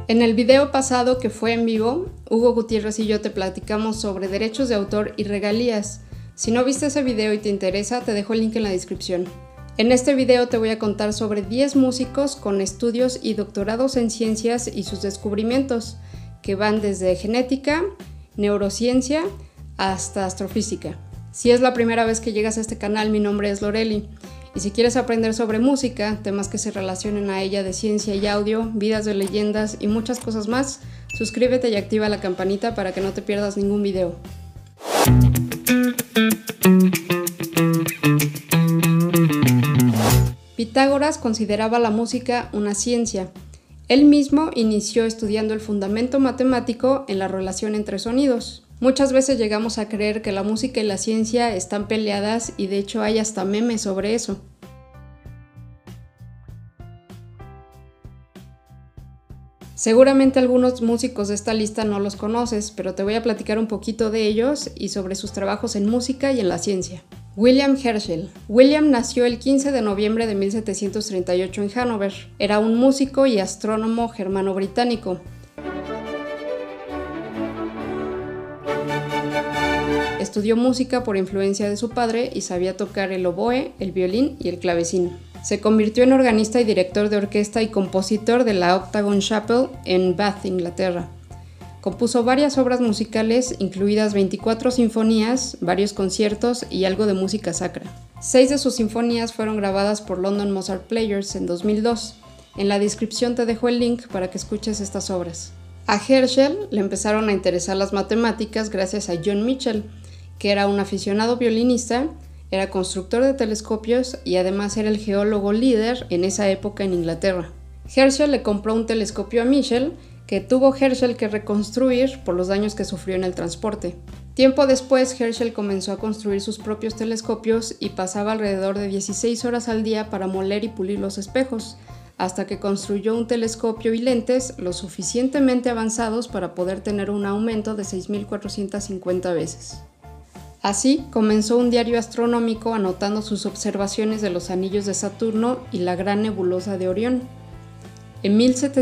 En el video pasado, que fue en vivo, Hugo Gutiérrez y yo te platicamos sobre derechos de autor y regalías. Si no viste ese video y te interesa, te dejo el link en la descripción. En este video te voy a contar sobre 10 músicos con estudios y doctorados en ciencias y sus descubrimientos, que van desde genética, neurociencia, hasta astrofísica. Si es la primera vez que llegas a este canal, mi nombre es Loreli. Y si quieres aprender sobre música, temas que se relacionen a ella de ciencia y audio, vidas de leyendas y muchas cosas más, suscríbete y activa la campanita para que no te pierdas ningún video. Pitágoras consideraba la música una ciencia. Él mismo inició estudiando el fundamento matemático en la relación entre sonidos. Muchas veces llegamos a creer que la música y la ciencia están peleadas y de hecho hay hasta memes sobre eso. Seguramente algunos músicos de esta lista no los conoces, pero te voy a platicar un poquito de ellos y sobre sus trabajos en música y en la ciencia. William Herschel. William nació el 15 de noviembre de 1738 en Hannover. Era un músico y astrónomo germano-británico. Estudió música por influencia de su padre y sabía tocar el oboe, el violín y el clavecín. Se convirtió en organista y director de orquesta y compositor de la Octagon Chapel en Bath, Inglaterra. Compuso varias obras musicales, incluidas 24 sinfonías, varios conciertos y algo de música sacra. 6 de sus sinfonías fueron grabadas por London Mozart Players en 2002. En la descripción te dejo el link para que escuches estas obras. A Herschel le empezaron a interesar las matemáticas gracias a John Michell, que era un aficionado violinista, era constructor de telescopios y además era el geólogo líder en esa época en Inglaterra. Herschel le compró un telescopio a Michell, que tuvo Herschel que reconstruir por los daños que sufrió en el transporte. Tiempo después, Herschel comenzó a construir sus propios telescopios y pasaba alrededor de 16 horas al día para moler y pulir los espejos, hasta que construyó un telescopio y lentes lo suficientemente avanzados para poder tener un aumento de 6.450 veces. Así, comenzó un diario astronómico anotando sus observaciones de los anillos de Saturno y la gran nebulosa de Orión. En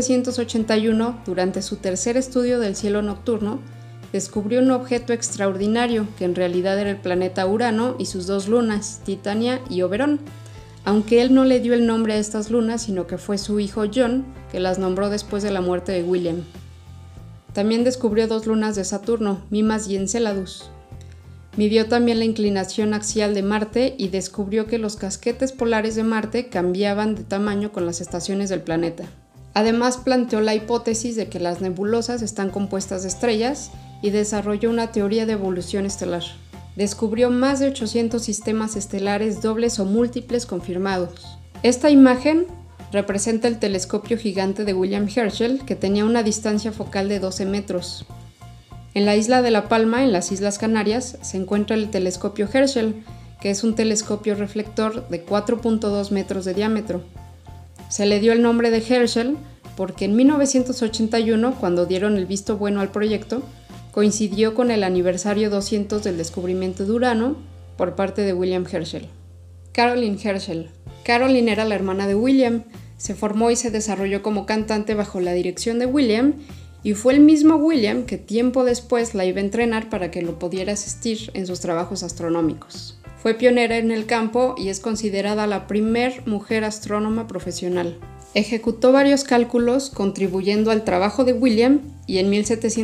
1781, durante su tercer estudio del cielo nocturno, descubrió un objeto extraordinario que en realidad era el planeta Urano y sus 2 lunas, Titania y Oberón, aunque él no le dio el nombre a estas lunas, sino que fue su hijo John, que las nombró después de la muerte de William. También descubrió 2 lunas de Saturno, Mimas y Enceladus. Midió también la inclinación axial de Marte y descubrió que los casquetes polares de Marte cambiaban de tamaño con las estaciones del planeta. Además, planteó la hipótesis de que las nebulosas están compuestas de estrellas y desarrolló una teoría de evolución estelar. Descubrió más de 800 sistemas estelares dobles o múltiples confirmados. Esta imagen representa el telescopio gigante de William Herschel, que tenía una distancia focal de 12 metros. En la isla de La Palma, en las Islas Canarias, se encuentra el telescopio Herschel, que es un telescopio reflector de 4.2 metros de diámetro. Se le dio el nombre de Herschel porque en 1981, cuando dieron el visto bueno al proyecto, coincidió con el aniversario 200 del descubrimiento de Urano por parte de William Herschel. Caroline Herschel. Caroline era la hermana de William, se formó y se desarrolló como cantante bajo la dirección de William, y fue el mismo William que tiempo después la iba a entrenar para que lo pudiera asistir en sus trabajos astronómicos. Fue pionera en el campo y es considerada la primer mujer astrónoma profesional. Ejecutó varios cálculos contribuyendo al trabajo de William y en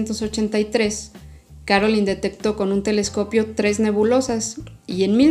1783 Caroline detectó con un telescopio 3 nebulosas y en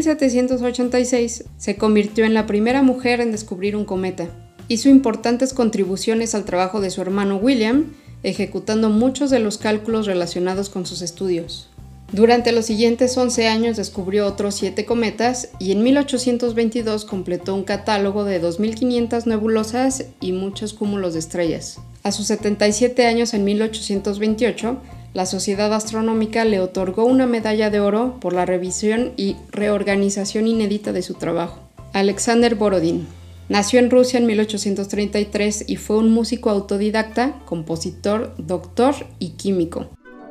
1786 se convirtió en la primera mujer en descubrir un cometa. Hizo importantes contribuciones al trabajo de su hermano William, ejecutando muchos de los cálculos relacionados con sus estudios. Durante los siguientes 11 años descubrió otros 7 cometas y en 1822 completó un catálogo de 2.500 nebulosas y muchos cúmulos de estrellas. A sus 77 años, en 1828, la Sociedad Astronómica le otorgó una medalla de oro por la revisión y reorganización inédita de su trabajo. Alexander Borodin. Nació en Rusia en 1833 y fue un músico autodidacta, compositor, doctor y químico.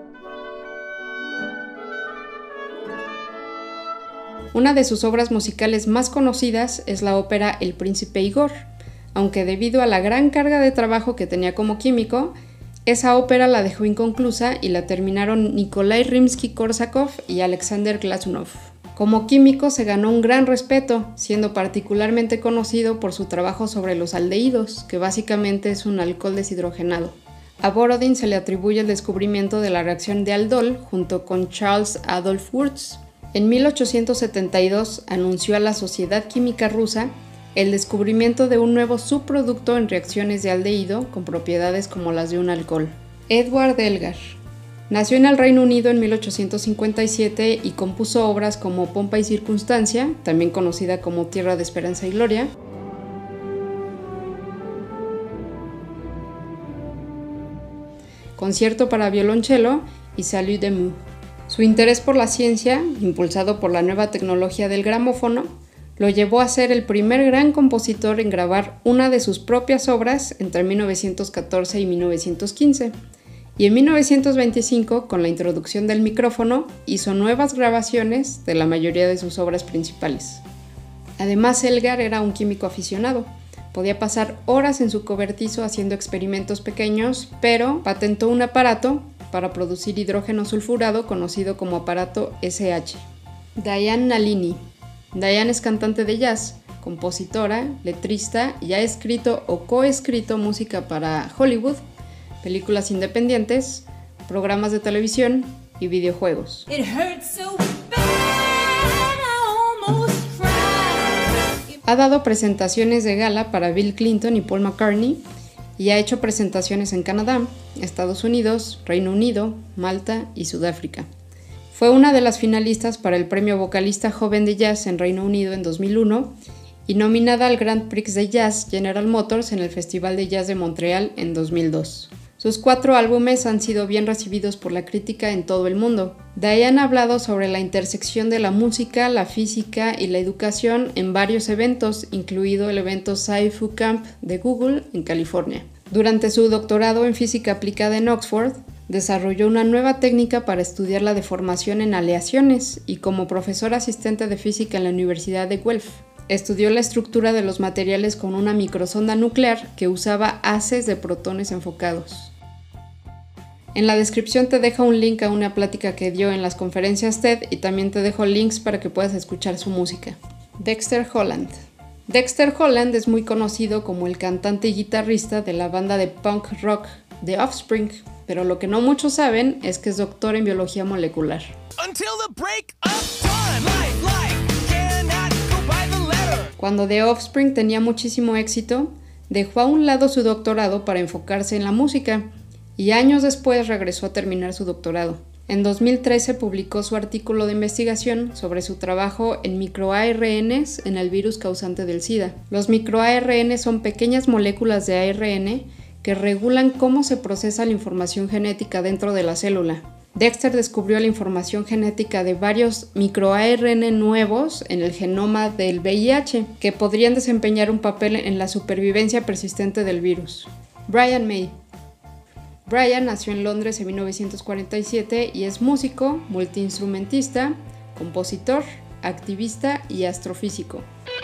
Una de sus obras musicales más conocidas es la ópera El Príncipe Igor, aunque debido a la gran carga de trabajo que tenía como químico, Esa ópera la dejó inconclusa y la terminaron Nikolai Rimsky-Korsakov y Alexander Glazunov. Como químico se ganó un gran respeto, siendo particularmente conocido por su trabajo sobre los aldehídos, que básicamente es un alcohol deshidrogenado. A Borodin se le atribuye el descubrimiento de la reacción de aldol junto con Charles Adolf Wurtz. En 1872 anunció a la Sociedad Química Rusa el descubrimiento de un nuevo subproducto en reacciones de aldehído con propiedades como las de un alcohol. Edward Elgar nació en el Reino Unido en 1857 y compuso obras como Pompa y Circunstancia, también conocida como Tierra de Esperanza y Gloria, Concierto para violonchelo y Salut de Mu. Su interés por la ciencia, impulsado por la nueva tecnología del gramófono, lo llevó a ser el primer gran compositor en grabar una de sus propias obras entre 1914 y 1915. Y en 1925, con la introducción del micrófono, hizo nuevas grabaciones de la mayoría de sus obras principales. Además, Elgar era un químico aficionado. Podía pasar horas en su cobertizo haciendo experimentos pequeños, pero patentó un aparato para producir hidrógeno sulfurado conocido como aparato SH. Diane Nalini. Diane es cantante de jazz, compositora, letrista y ha escrito o coescrito música para Hollywood, películas independientes, programas de televisión y videojuegos. Ha dado presentaciones de gala para Bill Clinton y Paul McCartney y ha hecho presentaciones en Canadá, Estados Unidos, Reino Unido, Malta y Sudáfrica. Fue una de las finalistas para el premio Vocalista Joven de Jazz en Reino Unido en 2001 y nominada al Grand Prix de Jazz General Motors en el Festival de Jazz de Montreal en 2002. Sus 4 álbumes han sido bien recibidos por la crítica en todo el mundo. Diane ha hablado sobre la intersección de la música, la física y la educación en varios eventos, incluido el evento Sci-Fu Camp de Google en California. Durante su doctorado en física aplicada en Oxford, desarrolló una nueva técnica para estudiar la deformación en aleaciones y como profesor asistente de física en la Universidad de Guelph. Estudió la estructura de los materiales con una microsonda nuclear que usaba haces de protones enfocados. En la descripción te dejo un link a una plática que dio en las conferencias TED y también te dejo links para que puedas escuchar su música. Dexter Holland. Dexter Holland es muy conocido como el cantante y guitarrista de la banda de punk rock The Offspring, pero lo que no muchos saben es que es doctor en biología molecular. Cuando The Offspring tenía muchísimo éxito, dejó a un lado su doctorado para enfocarse en la música y años después regresó a terminar su doctorado. En 2013 publicó su artículo de investigación sobre su trabajo en microARNs en el virus causante del SIDA. Los microARN son pequeñas moléculas de ARN que regulan cómo se procesa la información genética dentro de la célula. Dexter descubrió la información genética de varios microARN nuevos en el genoma del VIH que podrían desempeñar un papel en la supervivencia persistente del virus. Brian May. Brian nació en Londres en 1947 y es músico, multiinstrumentista, compositor, activista y astrofísico.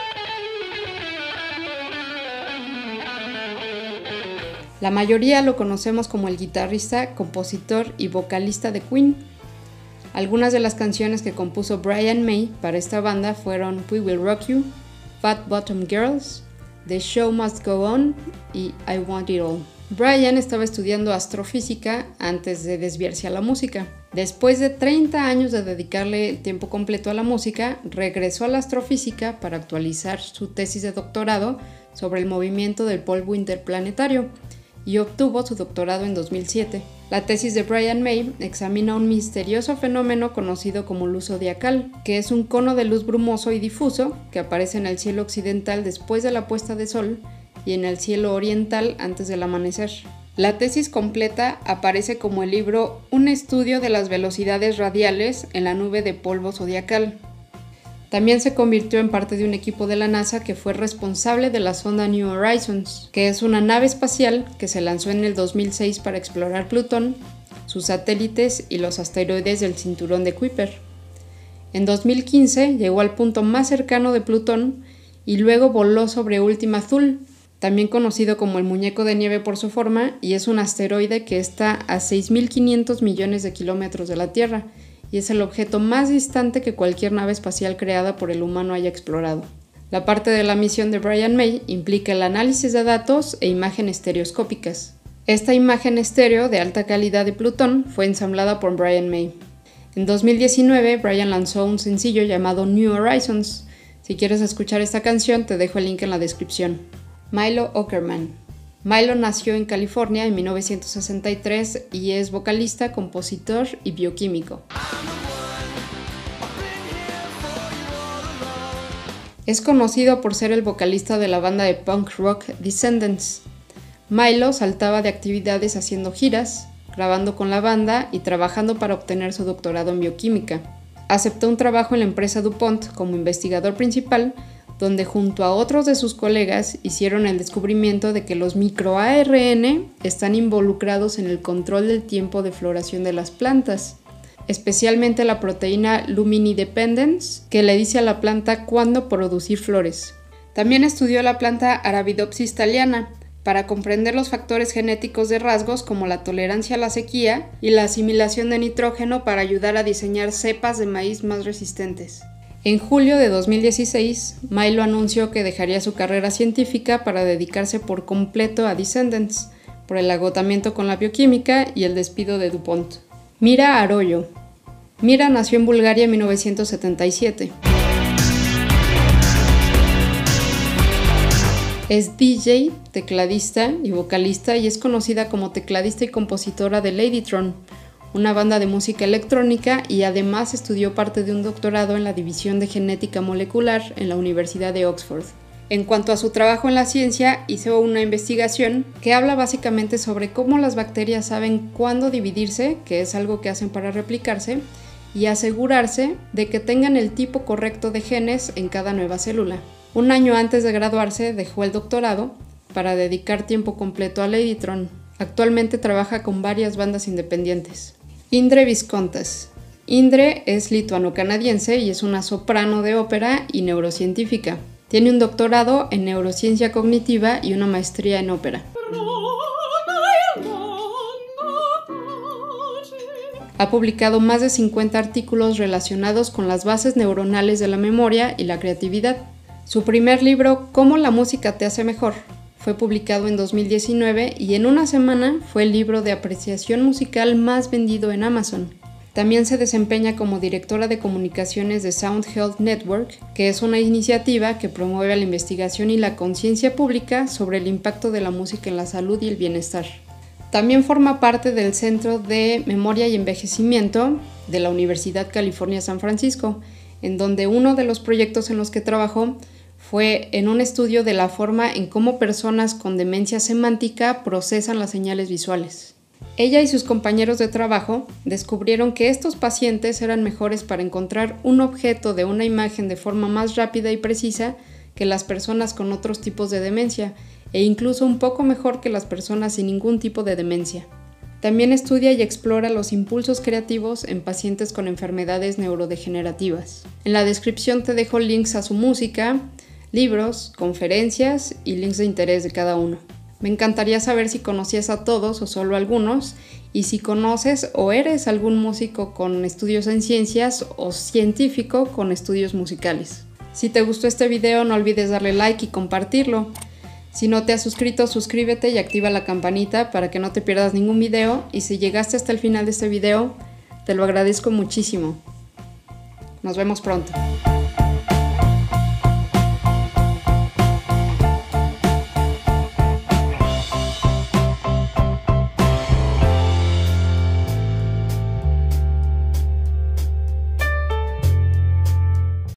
La mayoría lo conocemos como el guitarrista, compositor y vocalista de Queen. Algunas de las canciones que compuso Brian May para esta banda fueron We Will Rock You, Fat Bottom Girls, The Show Must Go On y I Want It All. Brian estaba estudiando astrofísica antes de desviarse a la música. Después de 30 años de dedicarle tiempo completo a la música, regresó a la astrofísica para actualizar su tesis de doctorado sobre el movimiento del polvo interplanetario y obtuvo su doctorado en 2007. La tesis de Brian May examina un misterioso fenómeno conocido como luz zodiacal, que es un cono de luz brumoso y difuso que aparece en el cielo occidental después de la puesta de sol y en el cielo oriental antes del amanecer. La tesis completa aparece como el libro Un estudio de las velocidades radiales en la nube de polvo zodiacal. También se convirtió en parte de un equipo de la NASA que fue responsable de la sonda New Horizons, que es una nave espacial que se lanzó en el 2006 para explorar Plutón, sus satélites y los asteroides del cinturón de Kuiper. En 2015 llegó al punto más cercano de Plutón y luego voló sobre Ultima Thule, también conocido como el muñeco de nieve por su forma, y es un asteroide que está a 6.500 millones de kilómetros de la Tierra, y es el objeto más distante que cualquier nave espacial creada por el humano haya explorado. La parte de la misión de Brian May implica el análisis de datos e imágenes estereoscópicas. Esta imagen estéreo de alta calidad de Plutón fue ensamblada por Brian May. En 2019, Brian lanzó un sencillo llamado New Horizons. Si quieres escuchar esta canción, te dejo el link en la descripción. Milo Aukerman. Milo nació en California en 1963 y es vocalista, compositor y bioquímico. Es conocido por ser el vocalista de la banda de punk rock Descendants. Milo saltaba de actividades haciendo giras, grabando con la banda y trabajando para obtener su doctorado en bioquímica. Aceptó un trabajo en la empresa DuPont como investigador principal, donde junto a otros de sus colegas hicieron el descubrimiento de que los microARN están involucrados en el control del tiempo de floración de las plantas, especialmente la proteína luminidependence, que le dice a la planta cuándo producir flores. También estudió la planta Arabidopsis thaliana para comprender los factores genéticos de rasgos como la tolerancia a la sequía y la asimilación de nitrógeno para ayudar a diseñar cepas de maíz más resistentes. En julio de 2016, Milo anunció que dejaría su carrera científica para dedicarse por completo a Descendants, por el agotamiento con la bioquímica y el despido de DuPont. Mira Arroyo. Mira nació en Bulgaria en 1977. Es DJ, tecladista y vocalista y es conocida como tecladista y compositora de Ladytron, una banda de música electrónica, y además estudió parte de un doctorado en la División de Genética Molecular en la Universidad de Oxford. En cuanto a su trabajo en la ciencia, hizo una investigación que habla básicamente sobre cómo las bacterias saben cuándo dividirse, que es algo que hacen para replicarse, y asegurarse de que tengan el tipo correcto de genes en cada nueva célula. Un año antes de graduarse dejó el doctorado para dedicar tiempo completo a Ladytron. Actualmente trabaja con varias bandas independientes. Indre Viskontas. Indre es lituano-canadiense y es una soprano de ópera y neurocientífica. Tiene un doctorado en neurociencia cognitiva y una maestría en ópera. Ha publicado más de 50 artículos relacionados con las bases neuronales de la memoria y la creatividad. Su primer libro, Cómo la música te hace mejor, fue publicado en 2019 y en una semana fue el libro de apreciación musical más vendido en Amazon. También se desempeña como directora de comunicaciones de Sound Health Network, que es una iniciativa que promueve la investigación y la conciencia pública sobre el impacto de la música en la salud y el bienestar. También forma parte del Centro de Memoria y Envejecimiento de la Universidad California San Francisco, en donde uno de los proyectos en los que trabajó fue en un estudio de la forma en cómo personas con demencia semántica procesan las señales visuales. Ella y sus compañeros de trabajo descubrieron que estos pacientes eran mejores para encontrar un objeto de una imagen de forma más rápida y precisa que las personas con otros tipos de demencia, e incluso un poco mejor que las personas sin ningún tipo de demencia. También estudia y explora los impulsos creativos en pacientes con enfermedades neurodegenerativas. En la descripción te dejo links a su música, libros, conferencias y links de interés de cada uno. Me encantaría saber si conocías a todos o solo algunos, y si conoces o eres algún músico con estudios en ciencias o científico con estudios musicales. Si te gustó este video, no olvides darle like y compartirlo. Si no te has suscrito, suscríbete y activa la campanita para que no te pierdas ningún video, y si llegaste hasta el final de este video, te lo agradezco muchísimo. Nos vemos pronto.